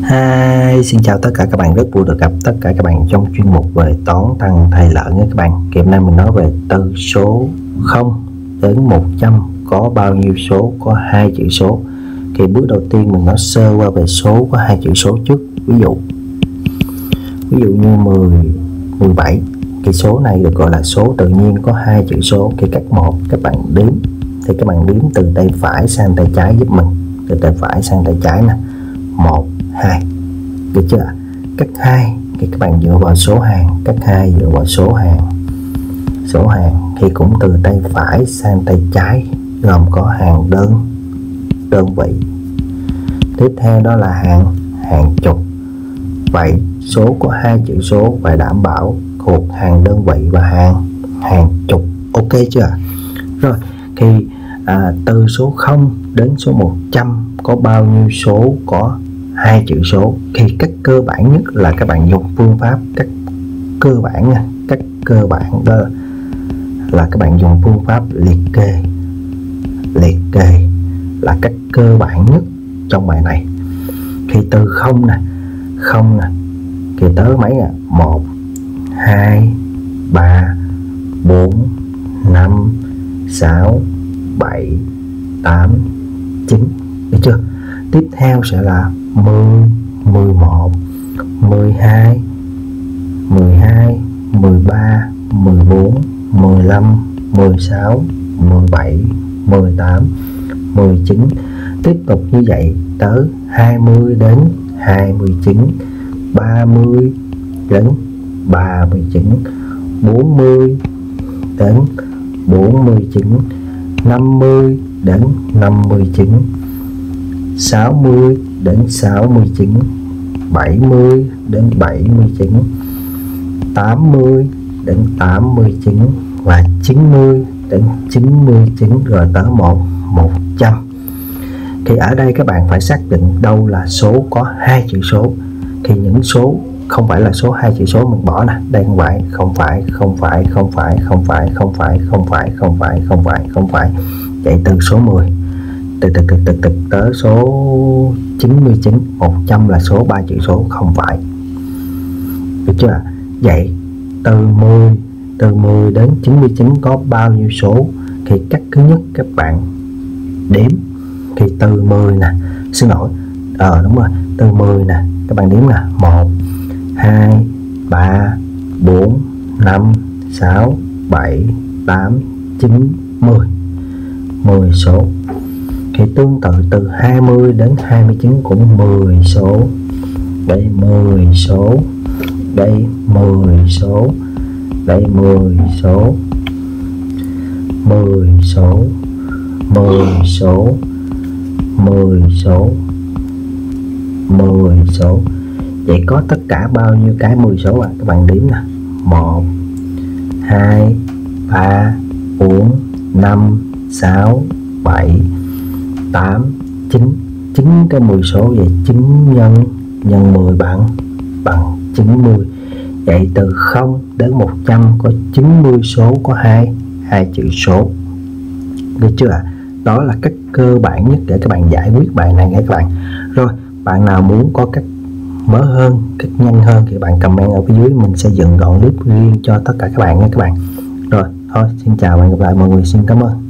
Hi, xin chào tất cả các bạn, rất vui được gặp tất cả các bạn trong chuyên mục về toán tăng thầy lợn nha các bạn. Kỳ hôm nay mình nói về từ số 0 đến 100 có bao nhiêu số, có 2 chữ số. Thì bước đầu tiên mình nói sơ qua về số có 2 chữ số trước. Ví dụ như 10, 17. Cái số này được gọi là số tự nhiên có 2 chữ số. Khi cách 1 các bạn đếm thì các bạn đếm từ tay phải sang tay trái giúp mình. Từ tay phải sang tay trái nè. 1, 2, được chưa? Cách 2 thì các bạn dựa vào số hàng. Cách 2 dựa vào số hàng thì cũng từ tay phải sang tay trái, gồm có hàng đơn vị. Tiếp theo đó là hàng chục. Vậy số có 2 chữ số phải đảm bảo thuộc hàng đơn vị và hàng chục. Ok chưa? Rồi thì từ số 0 đến số 100 có bao nhiêu số có 2 chữ số? Thì cách cơ bản nhất là các bạn dùng phương pháp cách cơ bản nha. Cách cơ bản đó là các bạn dùng phương pháp liệt kê. Liệt kê là cách cơ bản nhất trong bài này. Thì từ 0 nè thì tới mấy nè? 1, 2, 3, 4, 5, 6, 7, 8, 9. Được chưa? Tiếp theo sẽ là 10, 11, 12, 13, 14, 15, 16, 17, 18, 19. Tiếp tục như vậy tới 20 đến 29, 30 đến 39, 40 đến 49, 50 đến 59, 60 đến 69, 70 đến 79, 80 đến 89 và 90 đến 99, rồi tới 100. Thì ở đây các bạn phải xác định đâu là số có 2 chữ số. Thì những số không phải là số 2 chữ số mình bỏ nè. Đây không phải. Chạy từ số 10 từ tới số 99, 100 là số 3 chữ số, không phải. Được chưa? Vậy từ 10 đến 99 có bao nhiêu số? Thì cách thứ nhất các bạn đếm. Thì từ 10 nè, đúng rồi, từ 10 nè các bạn đếm nè. 1, 2, 3, 4, 5, 6, 7, 8, 9, 10. 10 số. Thì tương tự từ 20 đến 29 cũng 10 số. Đây 10 số. Đây 10 số. Đây 10 số. 10 số. 10 số. 10 số. 10 số. Vậy có tất cả bao nhiêu cái 10 số à? Các bạn đếm nè. 1, 2, 3, 4, 5, 6, 7, 8, 9. 9 cái 10 số. Vậy 9 nhân 10 bằng 90. Vậy từ 0 đến 100 có 90 số có 2 chữ số. Được chưa ạ? Đó là cách cơ bản nhất để các bạn giải quyết bài này nha các bạn. Rồi, bạn nào muốn có cách mới hơn, cách nhanh hơn thì bạn comment ở phía dưới, mình sẽ dựng đoạn clip riêng cho tất cả các bạn nha các bạn. Rồi, thôi xin chào và hẹn gặp lại mọi người, xin cảm ơn.